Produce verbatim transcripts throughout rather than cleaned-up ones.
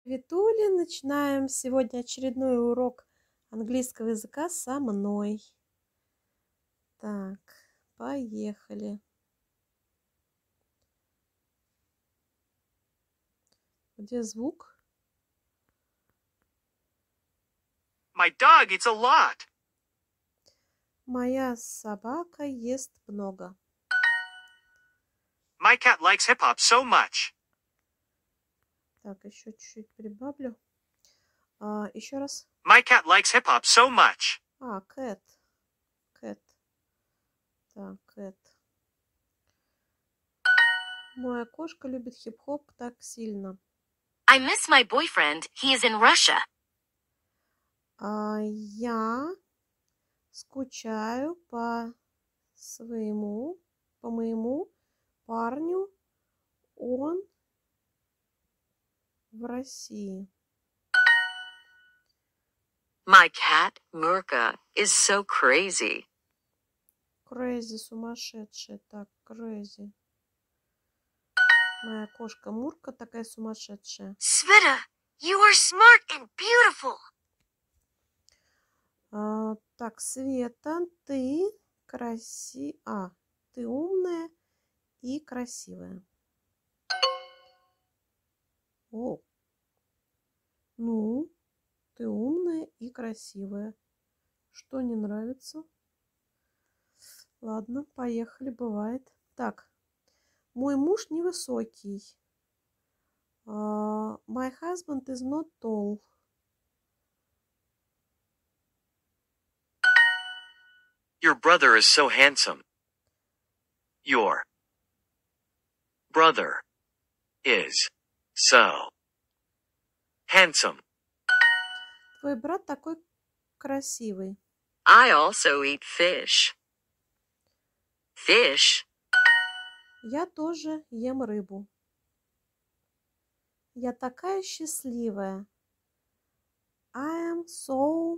Витули, начинаем сегодня очередной урок английского языка со мной. Так, поехали. Где звук? My dog eats a lot. Моя собака ест много. My cat likes hip hop so much. Так, еще чуть-чуть прибавлю. А, еще раз. My cat likes hip hop so much. А, cat. Cat. Так, cat. Моя кошка любит хип-хоп так сильно. I miss my boyfriend. He is in Russia. А, я скучаю по своему, по моему парню. Он в России. My cat, Murka, is so crazy. Crazy, сумасшедшая. Так, crazy. Моя кошка Мурка такая сумасшедшая. Sveta, you are smart and beautiful. А, так, Света, ты краси... А, ты умная и красивая. О, ну, ты умная и красивая. Что не нравится? Ладно, поехали, бывает. Так, мой муж невысокий. Uh, my husband is not tall. Your brother is so handsome. Your brother is so handsome. Твой брат такой красивый. I also eat fish. Fish? Я тоже ем рыбу. Я такая счастливая. I am so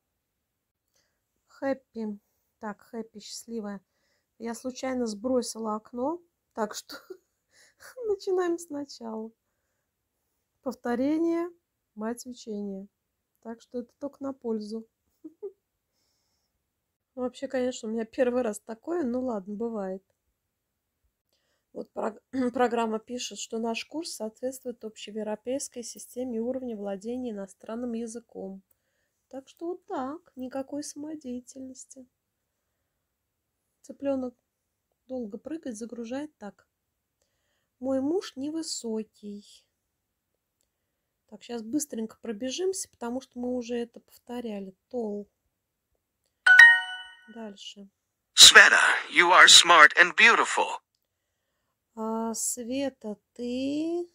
happy. Так, happy, счастливая. Я случайно сбросила окно, так что начинаем сначала. Повторение, мать учения. Так что это только на пользу. Вообще, конечно, у меня первый раз такое, ну ладно, бывает. Вот программа пишет, что наш курс соответствует общеевропейской системе уровня владения иностранным языком. Так что вот так, никакой самодеятельности. Цыпленок долго прыгает, загружает так. Мой муж невысокий. Так, сейчас быстренько пробежимся, потому что мы уже это повторяли. Тол. Дальше. Sveta, you are smart and beautiful. А, Света, ты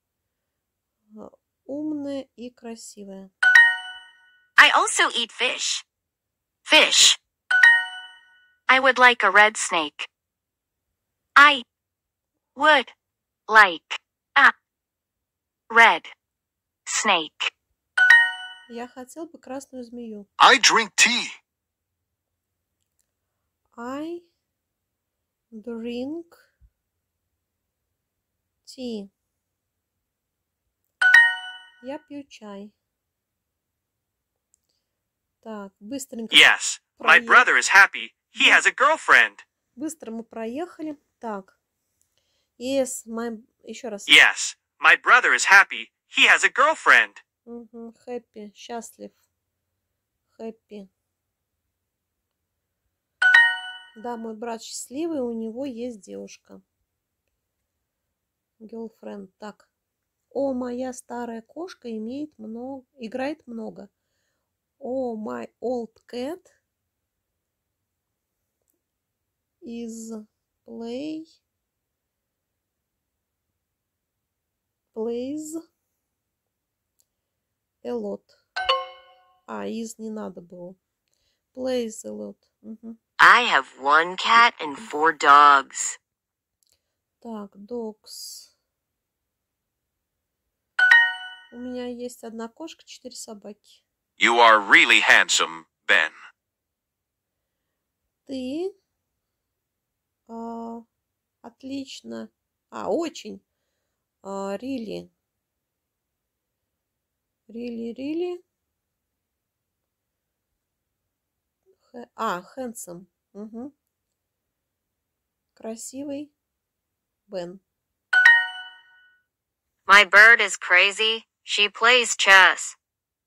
умная и красивая. I also eat fish. Fish. I would like a red snake. I would like a red snake. Я хотел бы красную змею. I drink tea. I drink tea. Я пью чай. Так, быстренько. Yes, my brother is happy. He has a girlfriend. Быстро мы проехали. Так. Yes, my... Еще раз. Yes, my brother is happy. He has a girlfriend. Угу, happy, счастлив. Happy. Да, мой брат счастливый, у него есть девушка. Girlfriend. Так. О, моя старая кошка имеет много, играет много. О, my old cat is play plays a lot. А, is не надо было. Plays a lot. Угу. I have one cat and four dogs. Так, dogs. У меня есть одна кошка, четыре собаки. You are really handsome, Ben. Ты а, отлично. А, очень. А, really. Really, really. Хэ- А, handsome. Угу. Красивый Бен. My bird is crazy. She plays chess.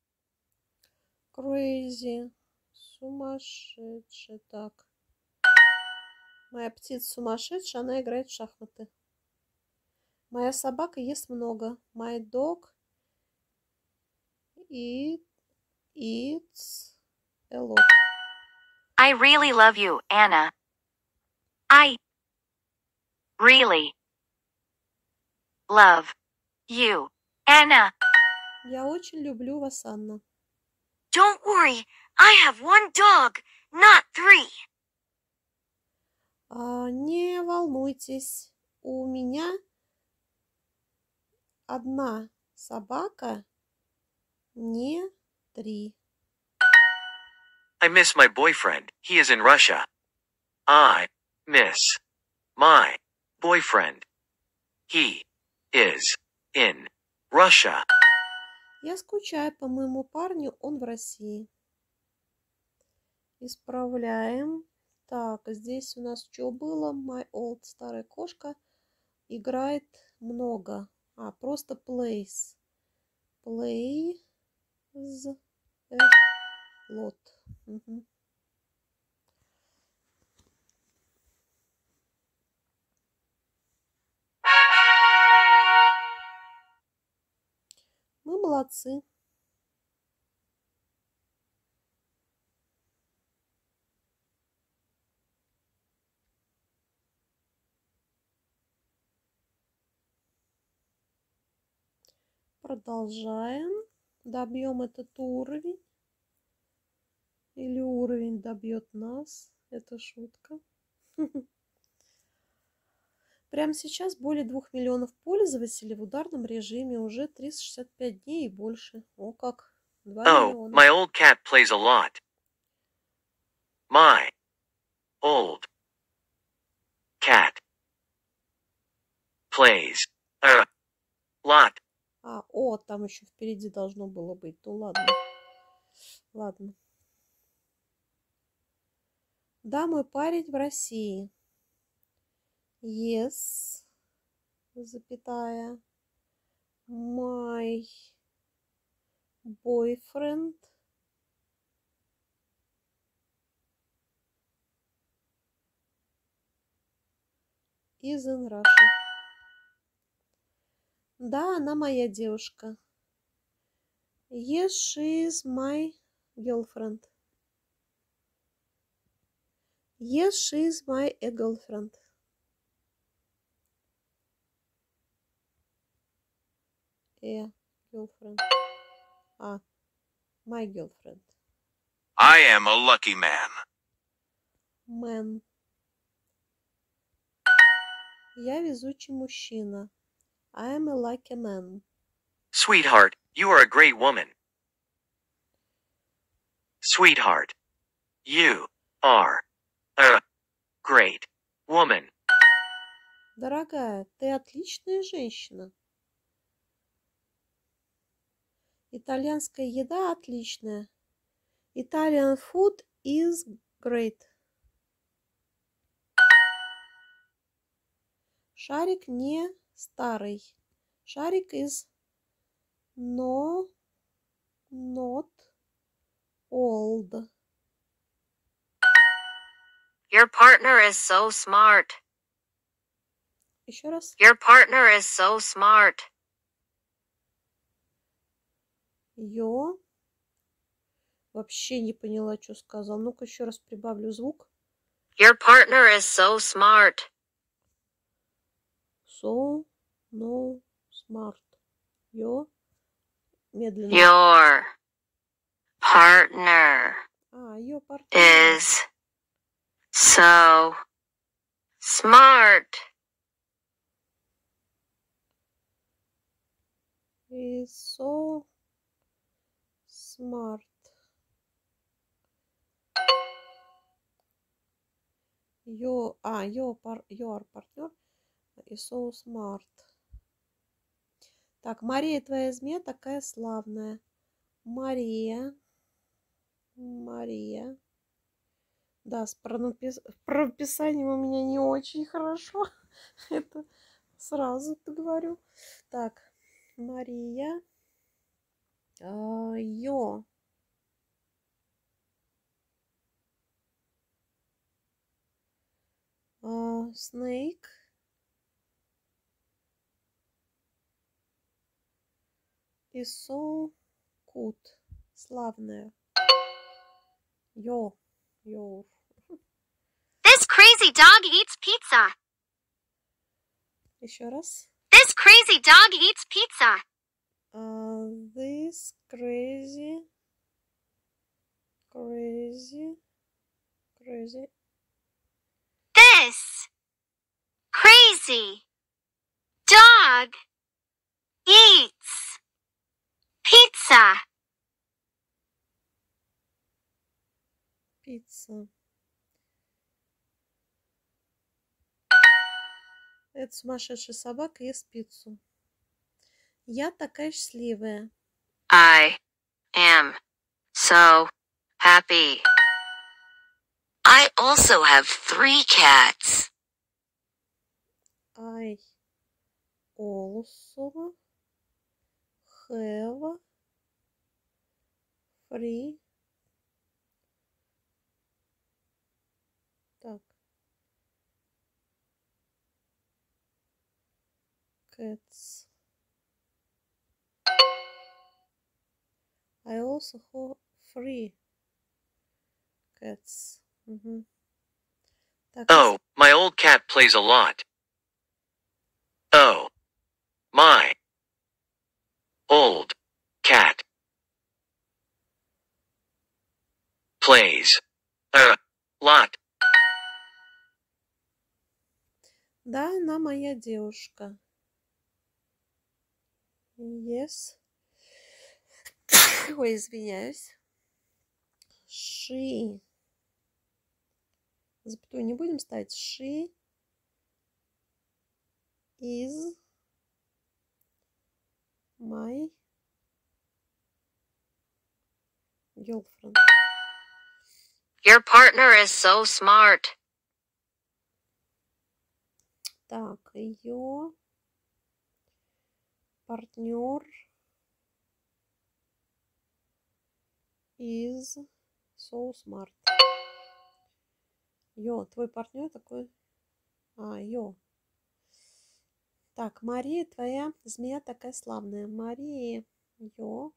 Crazy. Сумасшедший. Так. Моя птица сумасшедшая, она играет в шахматы. Моя собака ест много. My dog eat, eats a lot. I really love you, Anna. I really love you, Anna. Я очень люблю вас, Анна. Don't worry, I have one dog, not three. А, не волнуйтесь, у меня одна собака, не три. I miss my boyfriend. He is in Russia. I miss my boyfriend. He is in Russia. Я скучаю по моему парню, он в России. Исправляем. Так, здесь у нас что было? My old старая кошка играет много. А, просто plays. Plays a lot. Угу. Мы молодцы. Продолжаем. Добьем этот уровень. Или уровень добьет нас. Это шутка. Прямо сейчас более двух миллионов пользователей в ударном режиме. Уже триста шестьдесят пять дней и больше. О как. два Oh, миллиона. my old cat plays a lot. My old cat plays a lot. А, о, там еще впереди должно было быть. Ну ладно. Ладно. Да, мой парень в России. Yes. Запятая. My boyfriend is in Russia. Да, она моя девушка. Yes, she is my girlfriend. Yes, she is my a girlfriend. A girlfriend. А, my girlfriend. I am a lucky man. Man. Я везучий мужчина. I am a lucky man. Sweetheart, you are a great woman. Sweetheart, you are a great woman. Дорогая, ты отличная женщина. Итальянская еда отличная. Italian food is great. Шарик не старый. Шарик is no, not old. Your partner is so smart. Еще раз. Your partner is so smart. Ё. Вообще не поняла, что сказал. Ну-ка еще раз прибавлю звук. Your partner is so smart. So, no, smart. Ё. Медленно. Your partner А, ее партнер. is so smart. Is so smart. Your, а, your, par, your партнер is so smart. Так, Мария, твоя змея такая славная. Мария. Мария. Да, с пронапис... прописанием у меня не очень хорошо. Это сразу говорю. Так, Мария. А, Йо. А, Snake. И so good. Славная. Йо. Йо. This crazy dog eats pizza. Еще раз. This crazy dog eats pizza. Uh, this crazy, crazy, crazy. This crazy dog eats pizza. Пицца. Эта сумасшедшая собака ест пиццу. Я такая счастливая. I am so happy. I also have three cats. I also have three. Так. Cats. I also have three cats. Угу. Так, Oh, my old cat plays a lot. Oh, my old cat plays a lot. да, она моя девушка. Yes. Ой, извиняюсь. She. Запятую не будем ставить. She is my girlfriend. Your partner is so smart. Так, ее партнер is so smart. Йо, твой партнер такой... А, йо. Так, Мария, твоя змея такая славная. Мария, йо.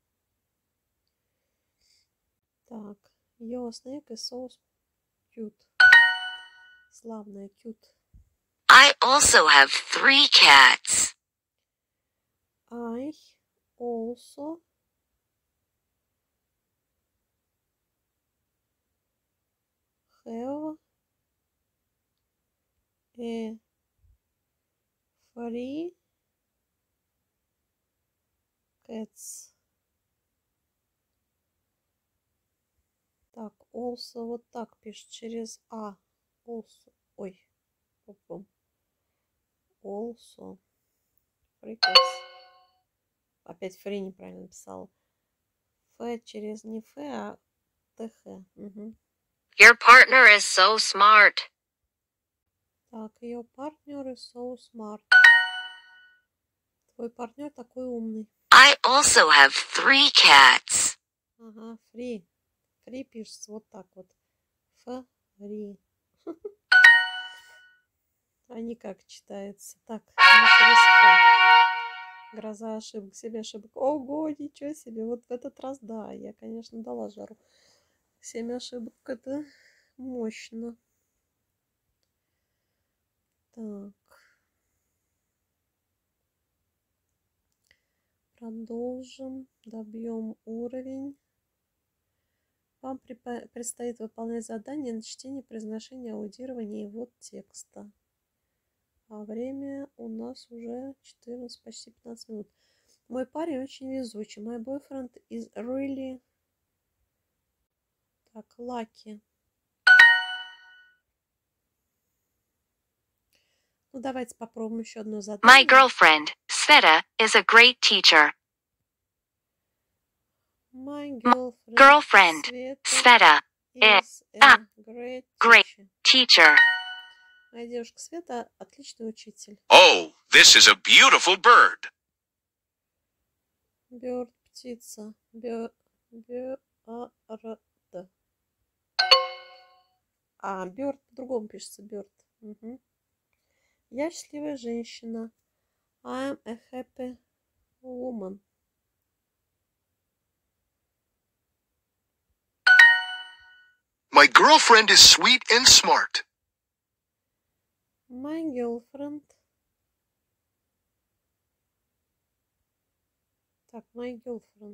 Так, йо, snake is so cute. Славная, cute. I also have three cats. I also have a three cats. Так, also вот так пишет через А. Also. Ой. Попом. Also. Free cats. Опять фри неправильно написала. Ф через не Ф, а ТХ. Угу. Your partner is so smart. Так, ее партнер is so smart. Твой партнер такой умный. I also have three cats. Ага, фри. Фри пишется вот так вот. Фри. А не как читается. Так, не через Ф. Гроза ошибок, себе ошибок. Ого, ничего себе. Вот в этот раз, да, я, конечно, дала жару. Семь ошибок, это мощно. Так. Продолжим. Добьем уровень. Вам предстоит выполнять задание на чтение, произношение, аудирование и ввод текста. А время у нас уже четырнадцать, почти пятнадцать минут. Мой парень очень везучий. My boyfriend is really... Так, lucky. Ну, давайте попробуем еще одно задание. My girlfriend, Sveta, is a great teacher. My girlfriend, Girlfriend. Sveta, Sveta. is a a great great teacher. Teacher. Моя девушка Света отличный учитель. Oh, this is a beautiful bird. Bird — птица. Bird. Bird. А, bird по-другому пишется. Bird. Угу. Я счастливая женщина. I'm a happy woman. My girlfriend is sweet and smart. My girlfriend. Так, my girlfriend.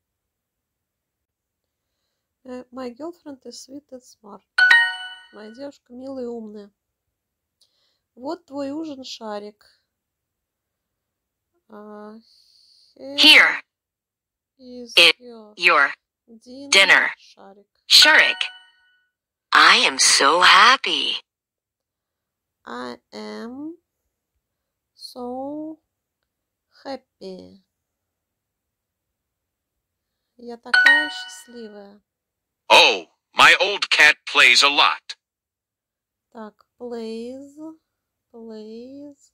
Uh, my girlfriend is sweet and smart. Моя девушка милая и умная. Вот твой ужин, Шарик. Uh, Here is is your your dinner, dinner. Шарик. Sharik. I am so happy. I am so happy. Я такая счастливая. Oh, my old cat plays a lot. Так, plays, plays.